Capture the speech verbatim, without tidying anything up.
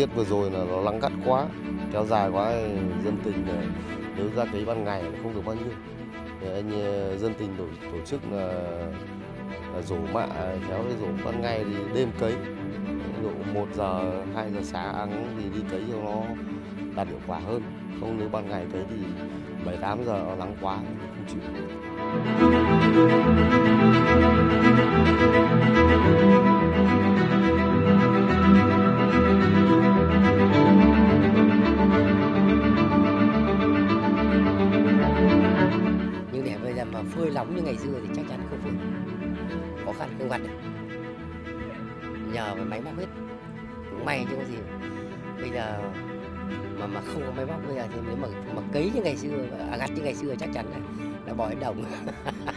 tiết vừa rồi là nó nắng gắt quá, kéo dài quá, dân tình là nếu ra cấy ban ngày là không được bao nhiêu. Thì anh dân tình tổ, tổ chức là, là rổ mạ khéo cái rổ ban ngày thì đêm cấy, độ một giờ hai giờ sáng thì đi cấy cho nó đạt hiệu quả hơn. Không nếu ban ngày cấy thì bảy tám giờ nó nắng quá thì không chịu được. Nhưng để bây giờ mà phơi nóng như ngày xưa thì chắc chắn không phơi, khó khăn không gặt được, nhờ vào máy móc hết, cũng may chứ có gì. Bây giờ mà mà không có máy móc bây giờ thì nếu mà mà cấy như ngày xưa, à, gặt như ngày xưa chắc chắn là là bỏ hết đồng.